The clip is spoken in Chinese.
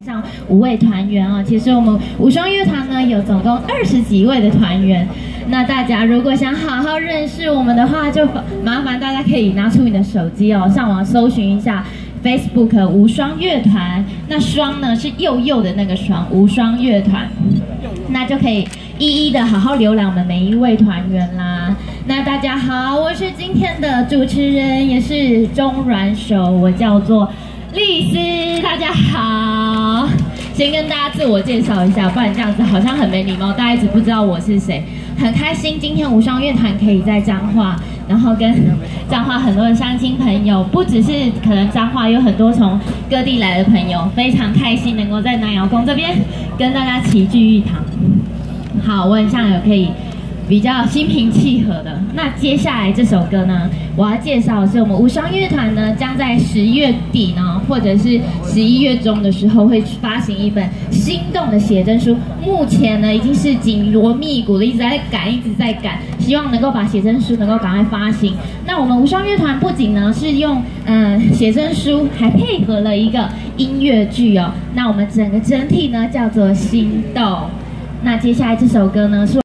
上5位团员啊，其实我们无双乐团呢有总共20几位的团员。那大家如果想好好认识我们的话，就麻烦大家可以拿出你的手机哦，上网搜寻一下 Facebook 无双乐团。那双呢是幼幼的那个双，无双乐团，那就可以一一的好好浏览我们每一位团员啦。那大家好，我是今天的主持人，也是中软手，我叫做丽丝，大家好。先跟大家自我介绍一下，不然这样子好像很没礼貌，大家一直不知道我是谁。很开心今天无双乐团可以在彰化，然后跟彰化很多的乡亲朋友，不只是可能彰化有很多从各地来的朋友，非常开心能够在南瑶宫这边跟大家齐聚一堂。好，我很像有可以比较心平气和的。那接下来这首歌呢，我要介绍的是我们无双乐团呢，将在10月底呢，或者是11月中的时候会发行一本心动的写真书。目前呢，已经是紧锣密鼓的一直在赶，希望能够把写真书能够赶快发行。那我们无双乐团不仅呢是用写真书，还配合了一个音乐剧哦。那我们整体呢叫做心动。那接下来这首歌呢是